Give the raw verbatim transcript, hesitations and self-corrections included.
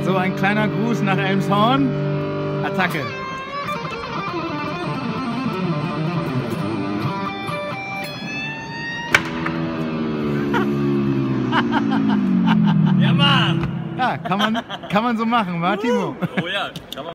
So, ein kleiner Gruß nach Elmshorn. Attacke. Ja, Mann! Ja, kann man, kann man so machen, wa, Timo? Oh ja, kann man.